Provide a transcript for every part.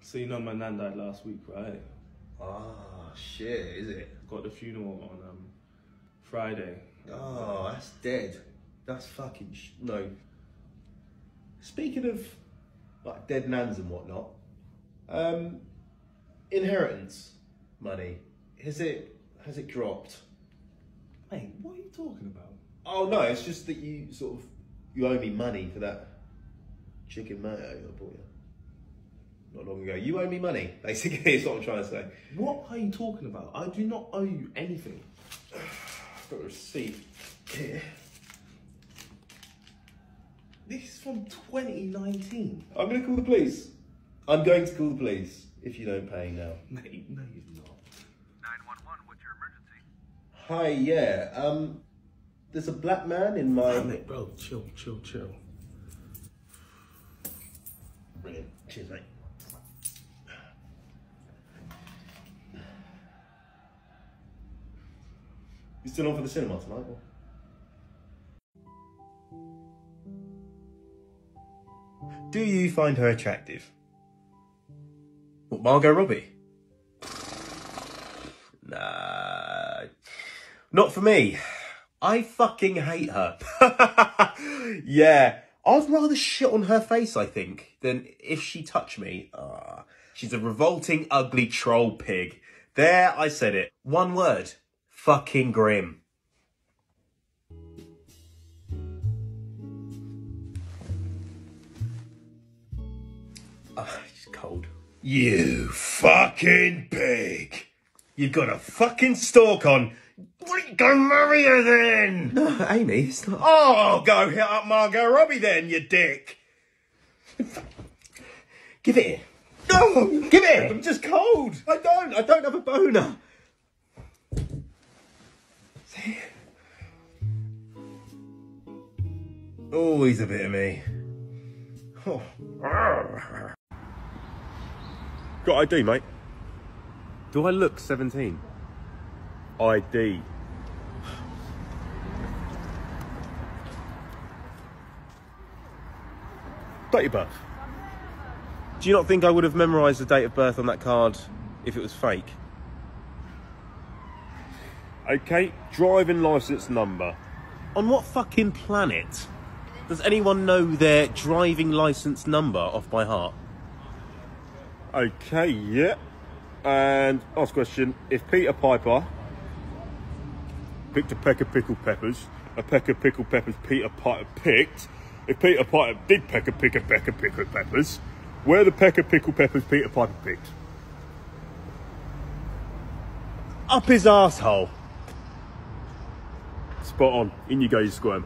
So you know my nan died last week, right? Ah, shit, is it? Got the funeral on Friday. Oh, that's dead. That's fucking no. Speaking of like dead nans and whatnot, inheritance money, has it dropped? Mate, what are you talking about? Oh no, it's just that you owe me money for that chicken mayo I bought you not long ago. You owe me money, basically, is what I'm trying to say. What are you talking about? I do not owe you anything. I've got a receipt here. This is from 2019. I'm going to call the police. I'm going to call the police if you don't pay now. Mate, no you're not. 911, what's your emergency? Hi, yeah. There's a black man in my... Damn it, bro. Chill. Brilliant. Cheers, mate. You still on for the cinema tonight? Or? Do you find her attractive? What, Margot Robbie? Nah. Not for me. I fucking hate her. Yeah. I'd rather shit on her face, I think, than if she touched me. She's a revolting, ugly troll pig. There, I said it. One word. Fucking grim. It's cold. You fucking pig. You've got a fucking stalk on. Go marry her then. No, Amy, it's not. Oh, go hit up Margot Robbie then, you dick. Give it here. No, give it here. I'm just cold. I don't have a boner. See? Always a bit of me. Oh. Got ID, mate. Do I look 17? ID. Date of birth. Do you not think I would have memorised the date of birth on that card if it was fake? Okay, driving licence number. On what fucking planet does anyone know their driving licence number off by heart? Okay, yeah. And last question, if Peter Piper picked a peck of pickled peppers, a peck of pickled peppers Peter Piper picked, if Peter Piper did pick a peck of pickled peppers, where the peck of pickled peppers Peter Piper picked? Up his arsehole. Spot on. In you go, you squirm.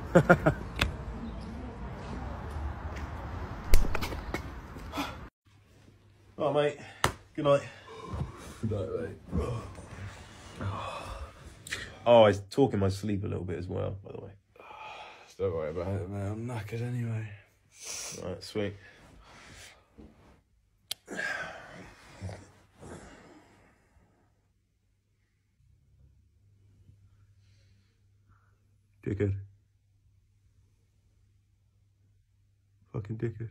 All right, mate. Good night. Good night, mate. Oh, I was talking my sleep a little bit as well, by the way. Don't worry about it, mate. I'm knackered anyway. All right, sweet. Dickhead. Fucking dickhead.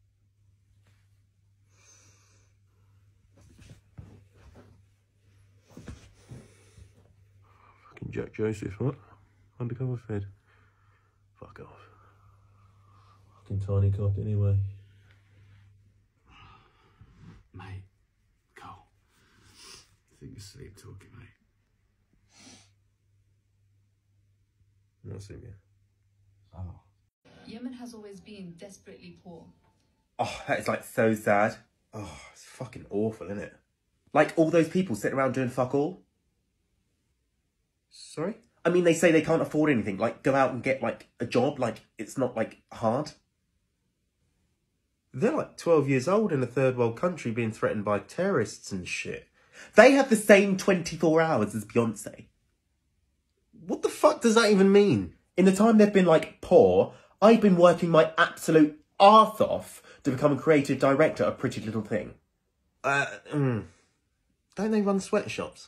Fucking Jack Joseph, what? Undercover Fed. Fuck off. Fucking tiny cock anyway. Mate, Cole. I think you're sleep talking, mate. Not seeing you. Oh. Yemen has always been desperately poor. Oh, that is like so sad. Oh, it's fucking awful, isn't it? Like all those people sitting around doing fuck all. Sorry? I mean, they say they can't afford anything. Like, go out and get, like, a job. Like, it's not, like, hard. They're, like, 12 years old in a third world country being threatened by terrorists and shit. They have the same 24 hours as Beyonce. What the fuck does that even mean? In the time they've been, like, poor, I've been working my absolute arse off to become a creative director of Pretty Little Thing. Don't they run sweatshops?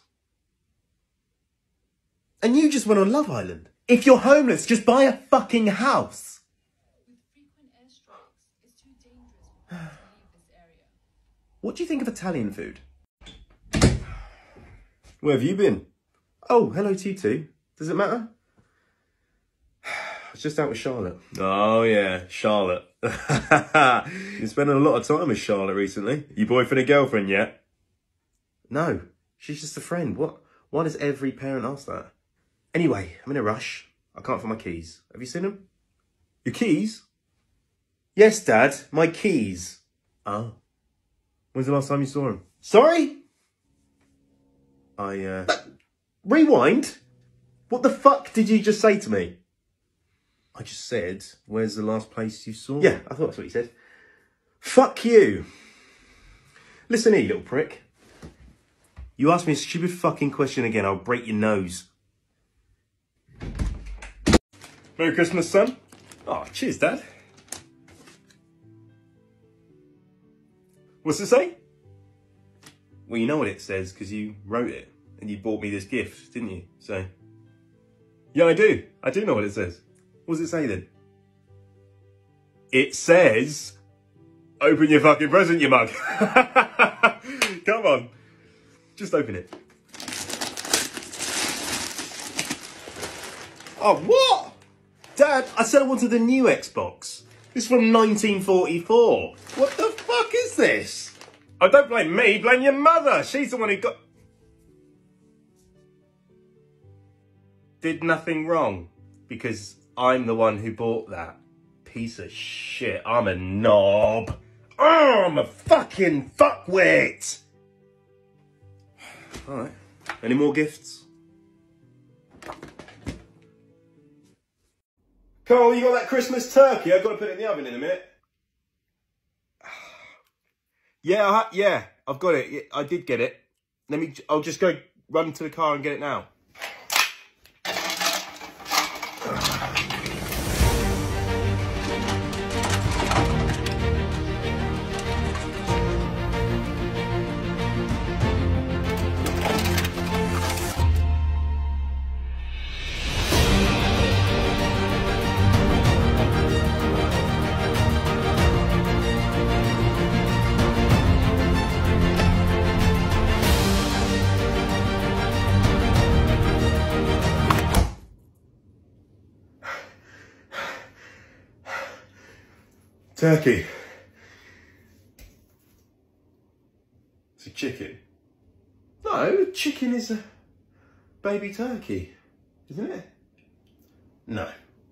And you just went on Love Island. If you're homeless, just buy a fucking house. With frequent airstrikes, it's too dangerous for people to leave this area. What do you think of Italian food? Where have you been? Oh, hello to you too. Does it matter? I was just out with Charlotte. Oh, yeah, Charlotte. You're spending a lot of time with Charlotte recently. You boyfriend and girlfriend yet? No, she's just a friend. What? Why does every parent ask that? Anyway, I'm in a rush. I can't find my keys. Have you seen them? Your keys? Yes, Dad, my keys. Oh. When's the last time you saw them? Sorry? Rewind? What the fuck did you just say to me? I just said, where's the last place you saw them? Yeah, I thought that's what you said. Fuck you. Listen here, you little prick. You ask me a stupid fucking question again, I'll break your nose. Merry Christmas, son. Oh, cheers, Dad. What's it say? Well, you know what it says because you wrote it and you bought me this gift, didn't you? So, yeah, I do. I do know what it says. What does it say then? It says, open your fucking present, you mug. Come on. Just open it. Oh, what? Dad, I said I wanted the new Xbox. This is from 1944. What the fuck is this? Oh, don't blame me, blame your mother. She's the one who got... Did nothing wrong. Because I'm the one who bought that. Piece of shit. I'm a knob. Oh, I'm a fucking fuckwit. Alright. Any more gifts? Carl, you got that Christmas turkey? I've got to put it in the oven in a minute. Yeah, I've got it. Yeah, I did get it. I'll just go run to the car and get it now. Turkey. It's a chicken. No, chicken is a baby turkey, isn't it? No.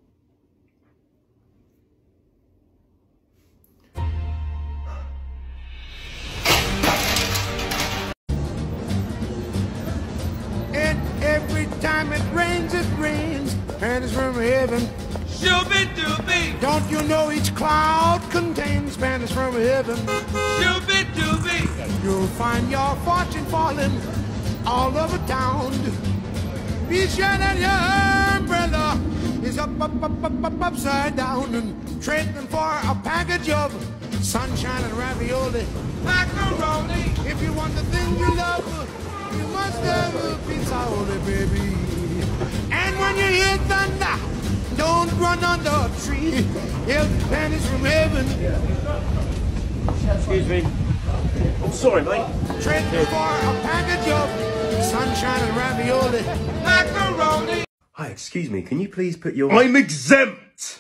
And every time it rains, and it's from heaven. Shooby-dooby. Don't you know each cloud contains Spanish from heaven? Shooby-dooby. You'll find your fortune falling all over town. Be sure that your umbrella is upside down and trading for a package of sunshine and ravioli. Macaroni. If you want the thing you love, you must have a pizza, baby. And when you hear thunder, don't run under a tree. If pennies from heaven. Excuse me. I'm sorry, mate. Trading for a package of sunshine and ravioli. Macaroni. Hi, excuse me. Can you please put your... I'm exempt!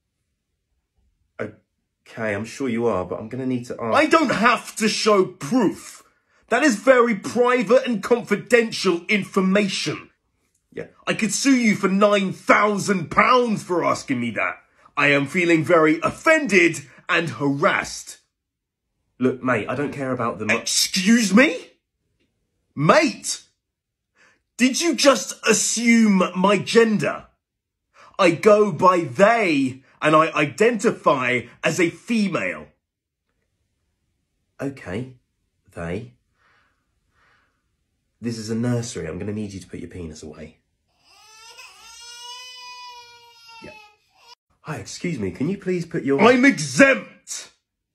Okay, I'm sure you are, but I'm going to need to ask... I don't have to show proof. That is very private and confidential information. Yeah, I could sue you for £9,000 for asking me that. I am feeling very offended and harassed. Look, mate, I don't care about the... Excuse me? Mate, did you just assume my gender? I go by they and I identify as a female. Okay, they. This is a nursery. I'm going to need you to put your penis away. Yeah. Hi, excuse me. Can you please put your... I'm exempt!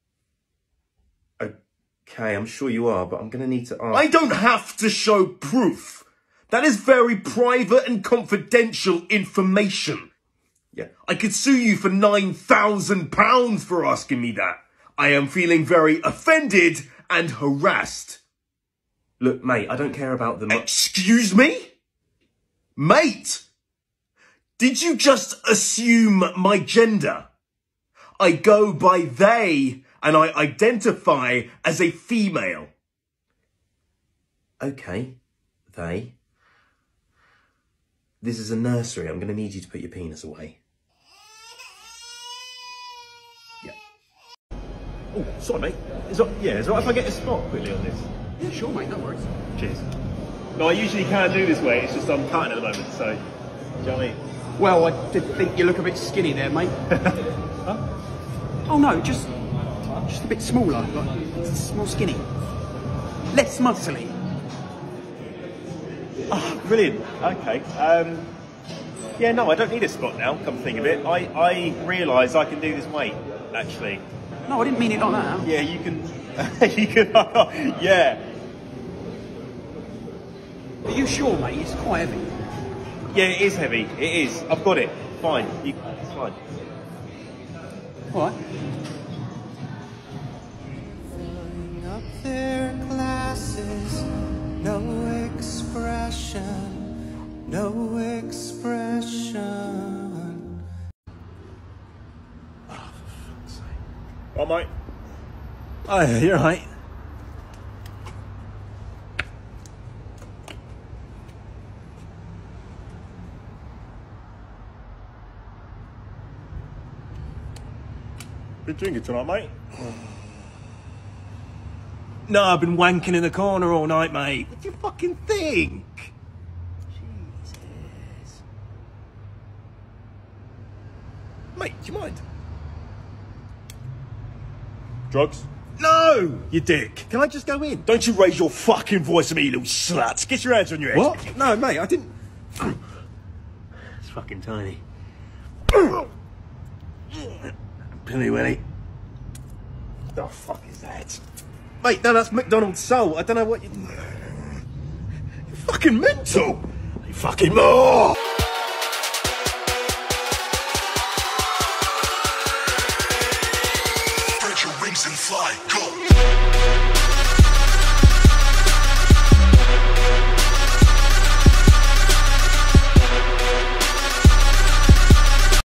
Okay, I'm sure you are, but I'm going to need to ask... I don't have to show proof. That is very private and confidential information. Yeah, I could sue you for £9,000 for asking me that. I am feeling very offended and harassed. Look, mate, I don't care about them. Excuse me? Mate, did you just assume my gender? I go by they and I identify as a female. Okay, they. This is a nursery. I'm going to need you to put your penis away. Oh, sorry, mate. Is it right if I get a spot quickly on this? Yeah, sure, mate, no worries. Cheers. No, I usually can't do this way. It's just I'm cutting at the moment, so... Do you know what I mean? Well, I did think you look a bit skinny there, mate. Huh? Oh no, just a bit smaller, like more skinny. Less muscly. Oh, brilliant. Okay. Yeah, no, I don't need a spot now, come to think of it. I realise I can do this weight, actually. No, I didn't mean it like that. Yeah, you can... you can... yeah. Are you sure, mate? It's quite heavy. Yeah, it is heavy. It is. I've got it. Fine. It's fine. All right. Up their glasses, no expression, no expression. Oh, mate. Oh, you're right. Been drinking tonight, mate? No, I've been wanking in the corner all night, mate. What do you fucking think? Jesus. Mate, do you mind? Drugs? No, you dick. Can I just go in? Don't you raise your fucking voice at me, you little slut. Get your hands on your head. What? No, mate, I didn't... It's fucking tiny. Pilly Willy. The fuck is that? Mate, no, that's McDonald's soul. I don't know what you... You're fucking mental. You fucking more. Spread your wings and fly, go.